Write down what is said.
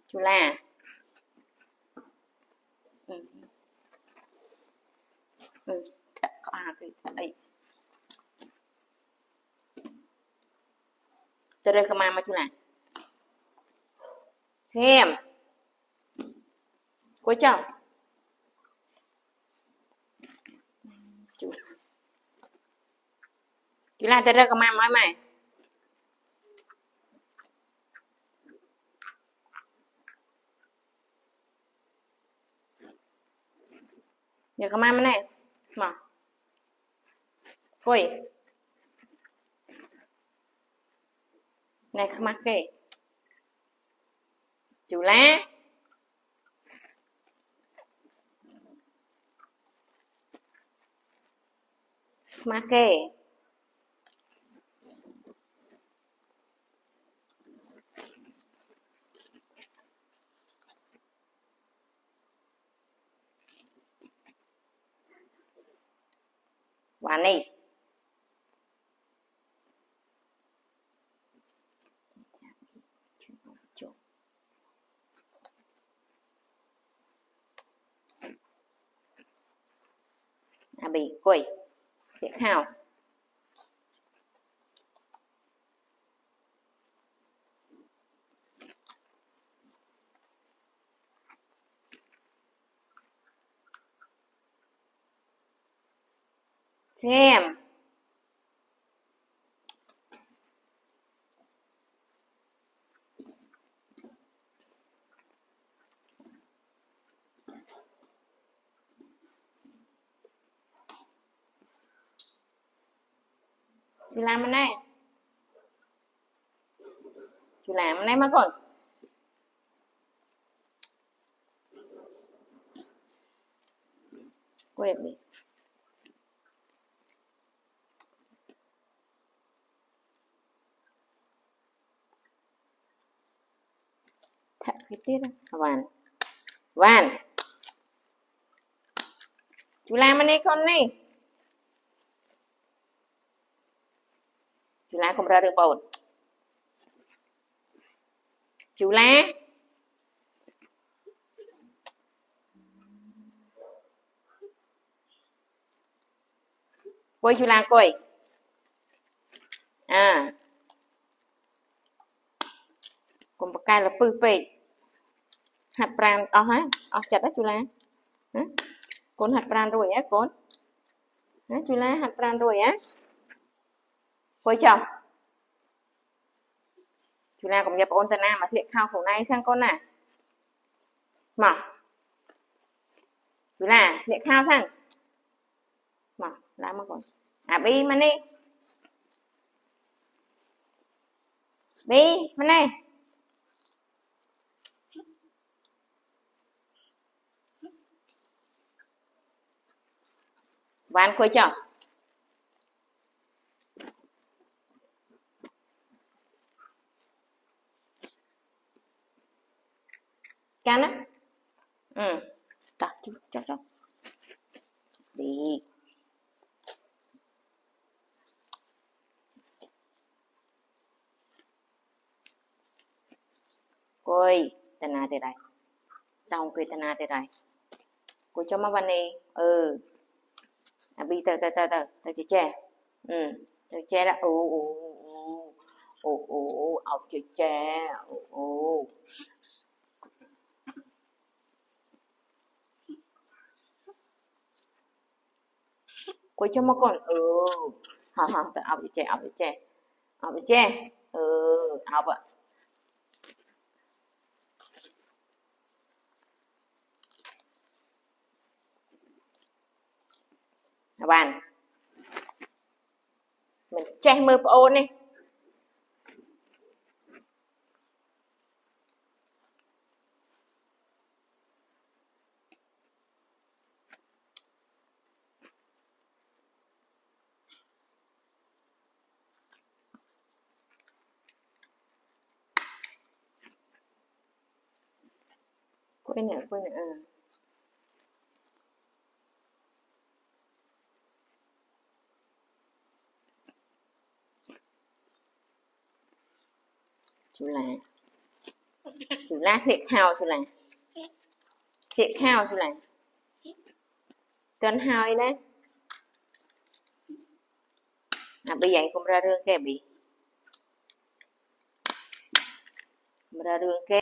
chú là ừ. Ừ. Cái ấy terus kemana chú là xem cô chồng chú là terus kemana nói mày giờ kemana này mà Ôi này không mắc kì chú lá mắc kì và này bị quỷ tiếp theo xem chú làm cái này chú làm cái này mà còn quên đi thật cái tiết vàn vàn chú làm cái này con này chú lá không ra được bột chú lá quay chú lá quay à còn một cái là pư pê hạt pran hả chặt đó chú lá con hạt pran rồi á con chú lá hạt pran rồi á quay chồng chú lá cũng nhập ôn tần mà thiệt khao khổ này sang con nè mà chú lá thiệt khao sang mà lá mà con bi mà đi bi mà này ván quay chồng can á đặt chú cho đi coi tên nào thế này tao cười tên nào thế này cô cho má văn đi bi tờ chơi che chơi che đó học chơi che cô cho má con hả tao học chơi che học ạ bạn mình che mưa ôn đi quên nữa chú là chú lá thiệt khao chú là thiệt khao chú là tên hai đấy bây giờ cũng ra rương kè bị ra rương kè